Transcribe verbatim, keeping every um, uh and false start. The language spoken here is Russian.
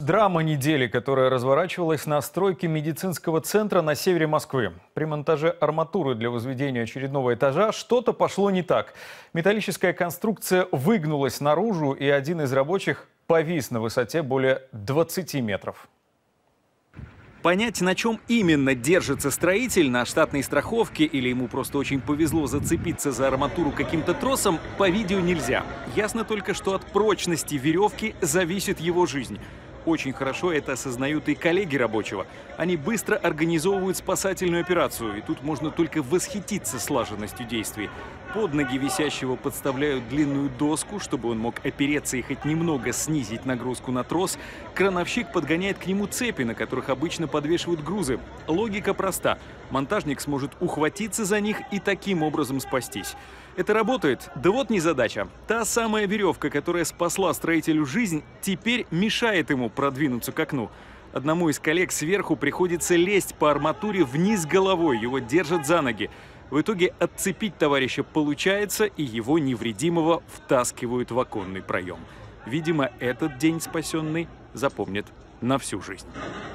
Драма недели, которая разворачивалась на стройке медицинского центра на севере Москвы. При монтаже арматуры для возведения очередного этажа что-то пошло не так. Металлическая конструкция выгнулась наружу, и один из рабочих повис на высоте более двадцати метров. Понять, на чем именно держится строитель, на штатной страховке или ему просто очень повезло зацепиться за арматуру каким-то тросом, по видео нельзя. Ясно только, что от прочности веревки зависит его жизнь. Очень хорошо это осознают и коллеги рабочего. Они быстро организовывают спасательную операцию, и тут можно только восхититься слаженностью действий. Под ноги висящего подставляют длинную доску, чтобы он мог опереться и хоть немного снизить нагрузку на трос. Крановщик подгоняет к нему цепи, на которых обычно подвешивают грузы. Логика проста. Монтажник сможет ухватиться за них и таким образом спастись. Это работает? Да вот незадача. Та самая веревка, которая спасла строителю жизнь, теперь мешает ему продвинуться к окну. Одному из коллег сверху приходится лезть по арматуре вниз головой, его держат за ноги. В итоге отцепить товарища получается, и его невредимого втаскивают в оконный проем. Видимо, этот день спасенный запомнит на всю жизнь.